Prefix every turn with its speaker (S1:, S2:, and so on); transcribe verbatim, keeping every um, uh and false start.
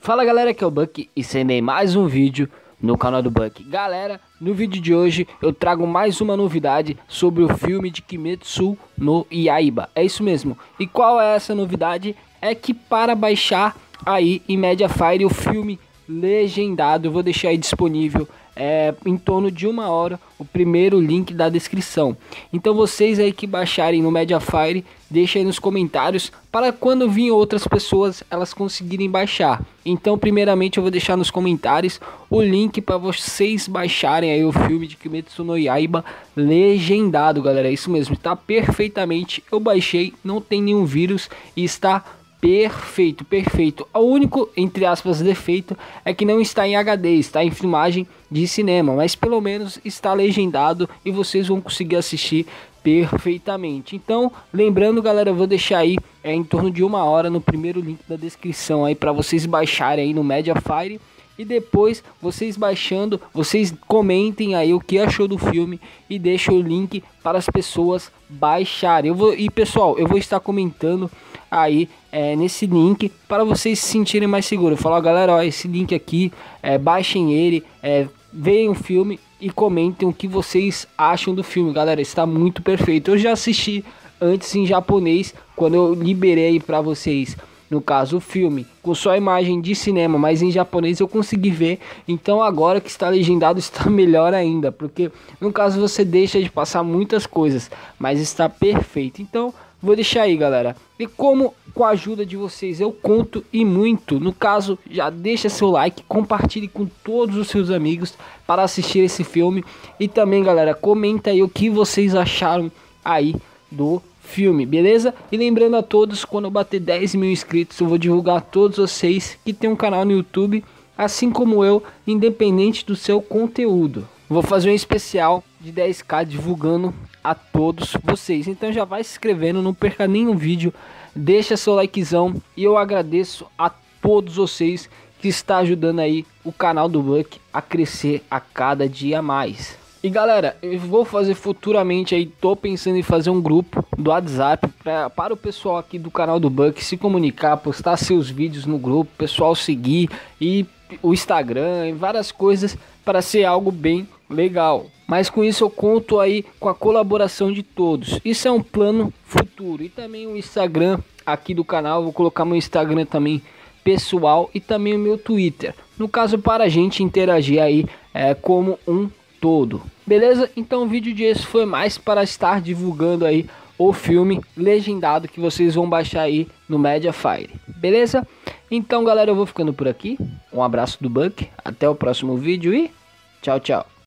S1: Fala galera, aqui é o Buck e sendei mais um vídeo no canal do Buck. Galera, no vídeo de hoje eu trago mais uma novidade sobre o filme de Kimetsu no Yaiba. É isso mesmo. E qual é essa novidade? É que para baixar aí em Mediafire o filme legendado, eu vou deixar aí disponível é, em torno de uma hora o primeiro link da descrição. Então vocês aí que baixarem no Mediafire, deixem aí nos comentários para quando vir outras pessoas elas conseguirem baixar. Então primeiramente eu vou deixar nos comentários o link para vocês baixarem aí o filme de Kimetsu no Yaiba legendado, galera. É isso mesmo, está perfeitamente, eu baixei, não tem nenhum vírus e está perfeito, perfeito. O único, entre aspas, defeito é que não está em H D, está em filmagem de cinema, mas pelo menos está legendado e vocês vão conseguir assistir perfeitamente. Então, lembrando, galera, eu vou deixar aí é, em torno de uma hora no primeiro link da descrição aí para vocês baixarem aí no Mediafire. E depois, vocês baixando, vocês comentem aí o que achou do filme e deixem o link para as pessoas baixarem. Eu vou, e pessoal, eu vou estar comentando aí é, nesse link para vocês se sentirem mais seguros. Falar, galera, ó, esse link aqui, é, baixem ele, é, vejam o filme e comentem o que vocês acham do filme. Galera, está muito perfeito. Eu já assisti antes em japonês, quando eu liberei para vocês, no caso o filme, com só imagem de cinema, mas em japonês eu consegui ver. Então agora que está legendado está melhor ainda, porque no caso você deixa de passar muitas coisas, mas está perfeito. Então vou deixar aí, galera. E como com a ajuda de vocês eu conto e muito, no caso já deixa seu like, compartilhe com todos os seus amigos para assistir esse filme. E também, galera, comenta aí o que vocês acharam aí do filme, beleza? E lembrando a todos, quando eu bater dez mil inscritos, eu vou divulgar a todos vocês que tem um canal no YouTube, assim como eu, independente do seu conteúdo. Vou fazer um especial de dez k divulgando a todos vocês. Então já vai se inscrevendo, não perca nenhum vídeo, deixa seu likezão e eu agradeço a todos vocês que está ajudando aí o canal do Buck a crescer a cada dia mais. E galera, eu vou fazer futuramente aí, tô pensando em fazer um grupo do WhatsApp pra, para o pessoal aqui do canal do Buck se comunicar, postar seus vídeos no grupo, pessoal seguir e o Instagram e várias coisas para ser algo bem legal. Mas com isso eu conto aí com a colaboração de todos. Isso é um plano futuro. E também o Instagram aqui do canal, vou colocar meu Instagram também pessoal e também o meu Twitter. No caso, para a gente interagir aí é, como um todo, beleza? Então o vídeo de esse foi mais para estar divulgando aí o filme legendado que vocês vão baixar aí no Mediafire, beleza? Então galera, eu vou ficando por aqui, um abraço do Buck, até o próximo vídeo e tchau, tchau.